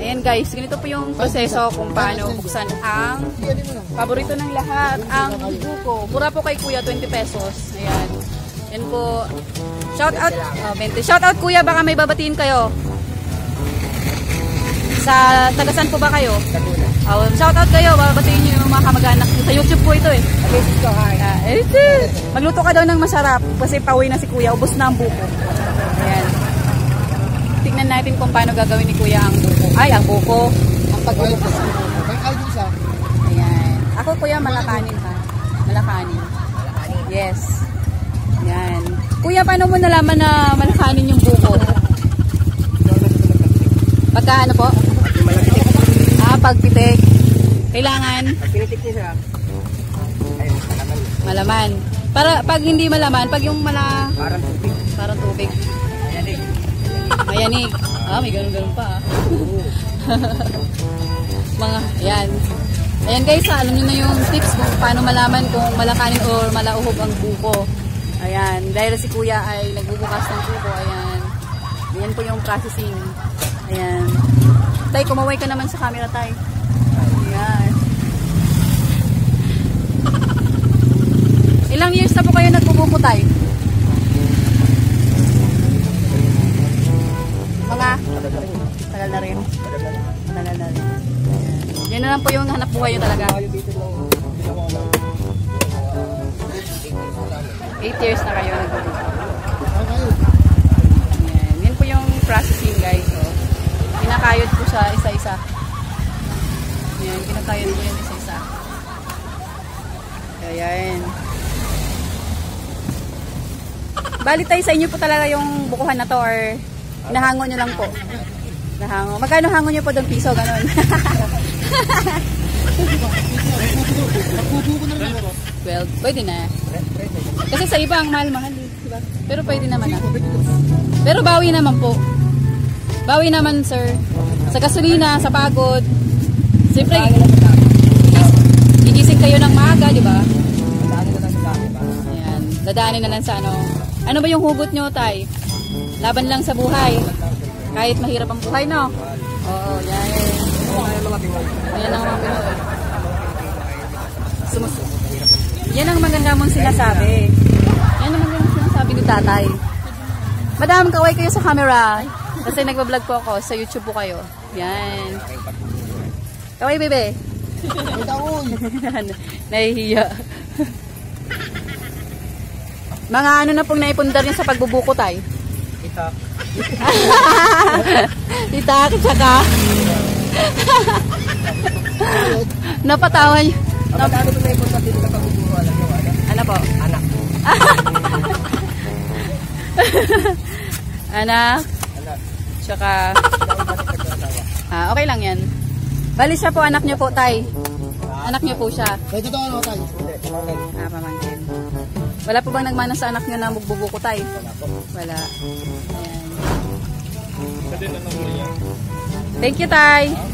Ayan guys, ganito po yung proseso kung paano buksan ang paborito ng lahat, ang buko. Mura po kay Kuya, 20 pesos. Ayan. Yan po. Shout out. Oh, 20. Shout out Kuya, baka may babatiin kayo. Sa tagasan po ba kayo? Oh, shout out kayo, babatiin niyo yung mga kamag-anak. Sa YouTube po ito eh. Magluto ka daw ng masarap kasi pauwi na si Kuya, ubos na ang buko. Ayan. Tingnan natin kung paano gagawin ni Kuya ang buko. Ay, ang buko. Ang pag-ubos. Ayan. Ako Kuya, malakanin ha. Malakanin. Yes. Ayan. Kuya, paano mo nalaman na malakanin yung buko? Pagka ano po? Pagpitik. Kailangan? Pagpitik niya siya. Malaman. Para pag hindi malaman, pag yung parang tubig. Parang tubig. Mayanig. Mayanig. May ganun-ganun pa. Mga, ayan. Ayan guys, alam nyo na yung tips kung paano malaman kung malakanin or malauhog ang buko. Ayan. Dahil si Kuya ay nagbubukas ng buko. Ayan. Ayan po yung processing. Ayan. Tay, kumaway ka naman sa camera, Tay. Ayan. Ilang years na po kayo nagbubuko, Tay? Mga? Tagal na rin. Tagal na rin. Yan na lang po yung hanap buhay nyo talaga. 8 years na kayo nagbubuko. Ayan. Yan po yung processing, guys. So, kinakayod ko siya isa-isa. Ayan, kinakayod ko yan isa-isa. Ayan. Bali tayo sa inyo po talaga yung bukuhan na to or nahango nyo lang po? Nahango. Magkano hango nyo po doon piso? Ganon. Well, pwede na. Kasi sa iba ang mahal-mahal. Diba? Pero pwede naman na. Pero bawi naman po. Bawi naman, sir. Sa gasolina, sa pagod. Siyempre, gigising kayo ng maaga, di ba? Ayan. Dadaanin na lang sa ano. Ano ba yung hugot nyo, Tay? Laban lang sa buhay. Kahit mahirap ang buhay, no? Oo, yan. Ayan ang mga Pinoy. Yan ang maganda mong sinasabi. Yan ang maganda mong sinasabi ni Tatay. Madam, kaway kayo sa camera. Kasi nagbablog po ako. Sa YouTube po kayo. Yan. Kaway, bebe. Nahihiya. Mga ano na pong naipundar niya sa pagbubuko, Tay? Itak. Itak, tsaka. Napatawa niyo. Ano po naipundar dito sa pagbubuko? Ano po? Anak. Anak. Tsaka. Okay lang yan. Bali siya po, anak niyo po, Tay. Anak niyo po siya. Pwede ito ano, Tay? Pamangkin. Wala po bang nagmana sa anak niyo na magbubuko, Tay? Wala po. Wala. Ayan. Thank you, Tay.